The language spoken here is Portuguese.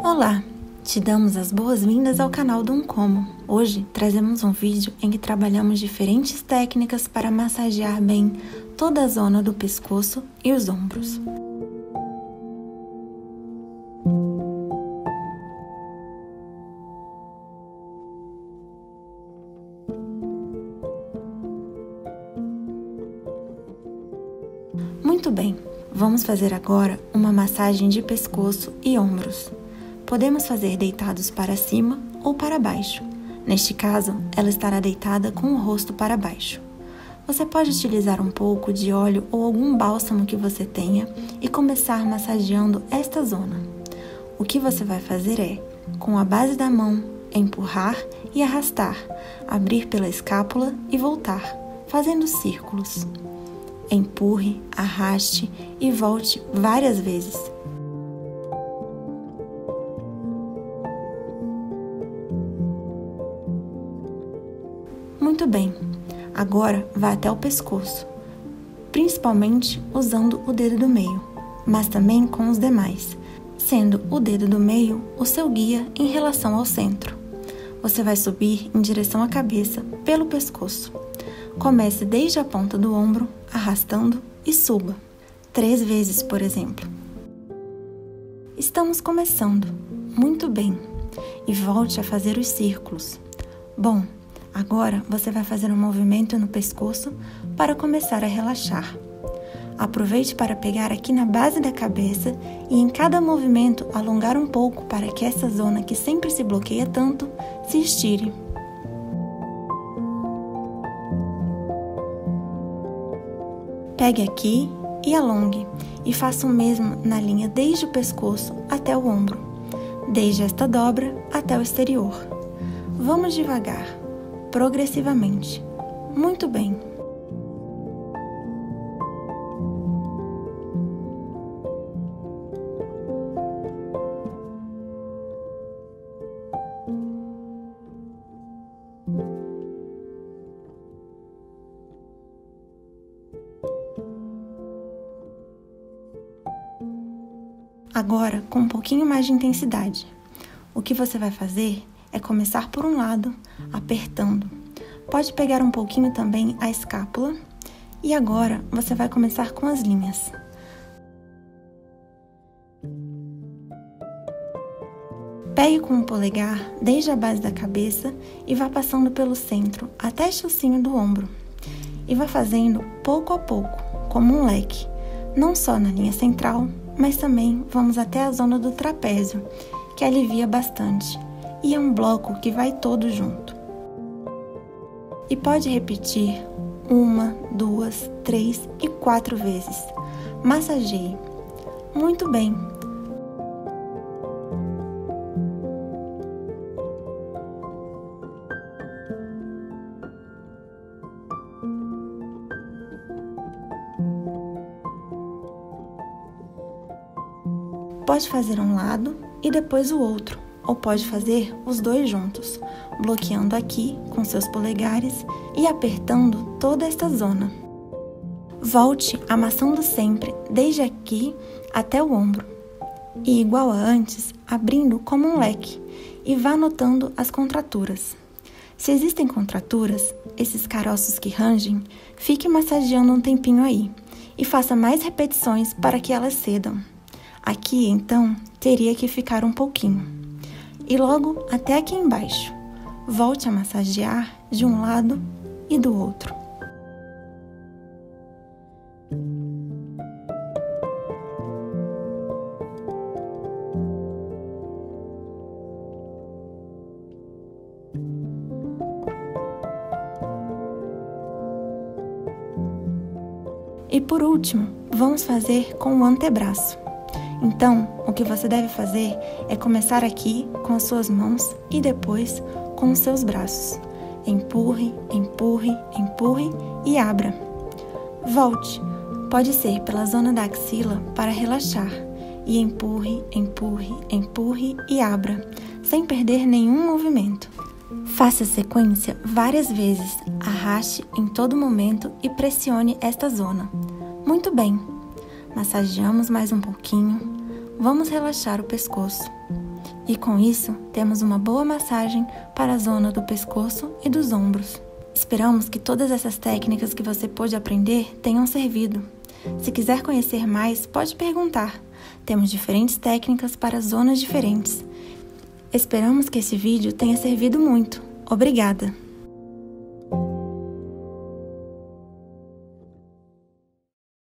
Olá! Te damos as boas-vindas ao canal do Como. Hoje trazemos um vídeo em que trabalhamos diferentes técnicas para massagear bem toda a zona do pescoço e os ombros. Muito bem, vamos fazer agora uma massagem de pescoço e ombros. Podemos fazer deitados para cima ou para baixo. Neste caso, ela estará deitada com o rosto para baixo. Você pode utilizar um pouco de óleo ou algum bálsamo que você tenha e começar massageando esta zona. O que você vai fazer é, com a base da mão, empurrar e arrastar, abrir pela escápula e voltar, fazendo círculos. Empurre, arraste e volte várias vezes. Muito bem, agora vá até o pescoço, principalmente usando o dedo do meio, mas também com os demais, sendo o dedo do meio o seu guia em relação ao centro. Você vai subir em direção à cabeça pelo pescoço. Comece desde a ponta do ombro, arrastando e suba, 3 vezes, por exemplo. Estamos começando, muito bem, e volte a fazer os círculos. Bom, agora você vai fazer um movimento no pescoço para começar a relaxar. Aproveite para pegar aqui na base da cabeça e em cada movimento alongar um pouco para que essa zona que sempre se bloqueia tanto se estire. Pegue aqui e alongue e faça o mesmo na linha desde o pescoço até o ombro, desde esta dobra até o exterior. Vamos devagar, progressivamente. Muito bem. Agora, com um pouquinho mais de intensidade. O que você vai fazer é começar por um lado, apertando. Pode pegar um pouquinho também a escápula. E agora, você vai começar com as linhas. Pegue com o polegar desde a base da cabeça e vá passando pelo centro até o chocinho do ombro. E vá fazendo pouco a pouco, como um leque, não só na linha central, mas também vamos até a zona do trapézio, que alivia bastante, e é um bloco que vai todo junto. E pode repetir 1, 2, 3 e 4 vezes. Massageie. Muito bem. Pode fazer um lado e depois o outro, ou pode fazer os dois juntos, bloqueando aqui com seus polegares e apertando toda esta zona. Volte amassando sempre desde aqui até o ombro e, igual a antes, abrindo como um leque e vá notando as contraturas. Se existem contraturas, esses caroços que rangem, fique massageando um tempinho aí e faça mais repetições para que elas cedam. Aqui, então, teria que ficar um pouquinho. E logo até aqui embaixo. Volte a massagear de um lado e do outro. E por último, vamos fazer com o antebraço. Então, o que você deve fazer é começar aqui com as suas mãos e depois com os seus braços. Empurre, empurre, empurre e abra. Volte. Pode ser pela zona da axila para relaxar. E empurre, empurre, empurre e abra, sem perder nenhum movimento. Faça a sequência várias vezes. Arraste em todo momento e pressione esta zona. Muito bem. Massageamos mais um pouquinho. Vamos relaxar o pescoço. E com isso, temos uma boa massagem para a zona do pescoço e dos ombros. Esperamos que todas essas técnicas que você pôde aprender tenham servido. Se quiser conhecer mais, pode perguntar. Temos diferentes técnicas para zonas diferentes. Esperamos que esse vídeo tenha servido muito. Obrigada!